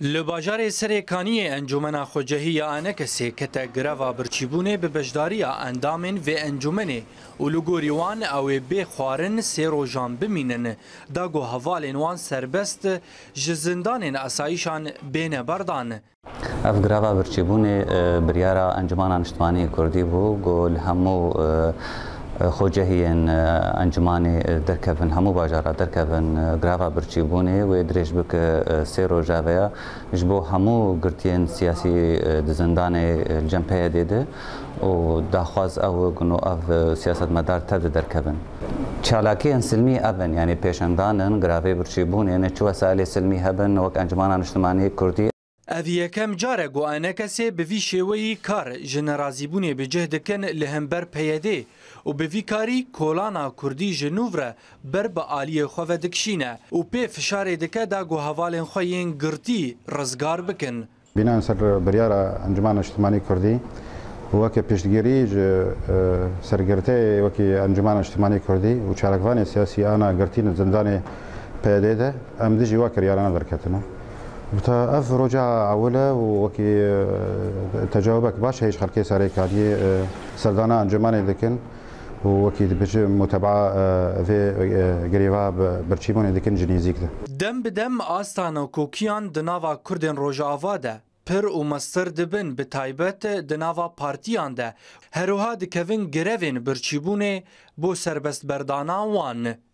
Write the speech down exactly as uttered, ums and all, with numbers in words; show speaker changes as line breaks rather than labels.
لباجار سرکانی انجمن خوجهی آنکسی که تگروا برچیبونه به بجداری اندامن و انجمنه ولگوریوان او به خوارن سروجان بمینن داگو حوالن وان سربست جزندان اسایشان بین بردان.
اف گروا برچیبونه بریارا انجمن اجتماعی کردی بو گل همو خوجهین انجمن درکفن همو باجارا درکفن گروا برچیبونه و درش بک سیرو جاویا جبو همو گرتین سیاسی دزندان جنبه دیده و داخواز او گنو اف سیاست مدار تد درکفن چالاکی سلمی ابن یعنی پیشندانن گراوی برچیبونه نه چو وسایل سلمی هبن وک انجمن اجتماعی کردی
اوی کم جاره گو انکسی به وی شوی کار جنرازی بونه به جهد کن لهمبر پیاده و به وی کاری کولانا کردی جنوبره بر با آلی خواه دکشینه و پی فشار دکه دا گو حوالین خوین گرتی رزگار بکن.
بنا سر بریارا انجمن اجتماعی کردی وکی پیشگیری سرگرته وکی انجمن اجتماعی کردی و چالکوان سیاسی آنا گرتین زندان پیاده ده ام دیجی واکر یارانه درکتنه. بتا اف رجع اوله وكي تجاوبك باش هيش خلقي ساري كادي سردانا انجمان دكن وكي بج متابعه في غريفا برچيمون دكن جنيزيك
دم بدم آستانا کوکیان دناوا کردن رجع آواده پر و مستر دبن به تایبت دناوا پارتیان ده هروها دکوین گروین برچیبونه بو سربست بردانا وان